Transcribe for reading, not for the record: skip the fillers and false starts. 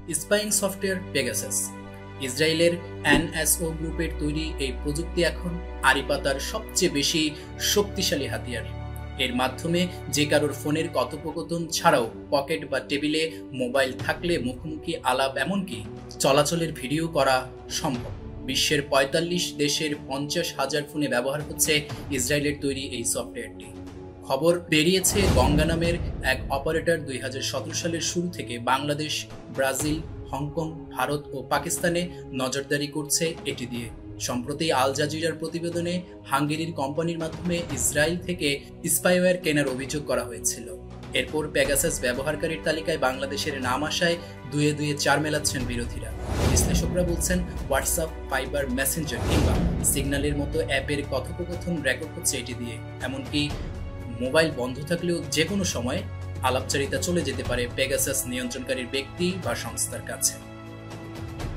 Spying software Pegasus. ইসরায়েলের NSO গ্রুপের তৈরি এই প্রযুক্তি এখন আড়িপাতার সবচেয়ে বেশি শক্তিশালী হাতিয়ার। এর মাধ্যমে যে কারোর ফোনের কথোপকথন ছাড়াও পকেট বা টেবিলে মোবাইল থাকলে মুখোমুখি আলাপ এমনকি চলাচলের ভিডিও করা সম্ভব। বিশ্বের ৪৫ দেশের ৫০,০০০ ফোনে ব্যবহার হচ্ছে ইসরায়েলের তৈরি এই সফটওয়্যারটি। খবর বেরিয়েছে গঙ্গা নামের এক অপারেটর ২০১৭ সালের শুরু থেকে বাংলাদেশ, ব্রাজিল, হংকং, ভারত ও পাকিস্তানে নজরদারি করছে এটি দিয়ে। সম্প্রতি আল জাজিরার প্রতিবেদনে হাঙ্গেরির কোম্পানির মাধ্যমে ইসরায়েল থেকে স্পাইওয়্যার কেনার অভিযোগ করা হয়েছিল। এরপর পেগাসাস ব্যবহারকারীর তালিকায় বাংলাদেশের নাম আসায় দুয়ে দুয়ে চার মেলাচ্ছেন বিরোধীরা। বিশ্লেষকরা বলছেন হোয়াটসঅ্যাপ, ফাইবার, মেসেঞ্জার কিংবা সিগন্যালের মতো অ্যাপের কথোপকথন রেকর্ড হচ্ছে এটি দিয়ে। এমনকি মোবাইল বন্ধ থাকলেও যে কোনো সময় আলাপচারিতা চলে যেতে পারে পেগাসাস নিয়ন্ত্রণকারীর ব্যক্তি বা সংস্থার কাছে।